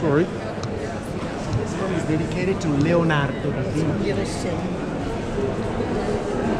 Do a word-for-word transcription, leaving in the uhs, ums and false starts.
Sorry. This one is dedicated to Leonardo da Vinci.